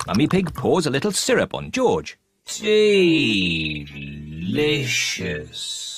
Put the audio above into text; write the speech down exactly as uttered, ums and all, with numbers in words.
Mummy Pig pours a little syrup on George. Delicious.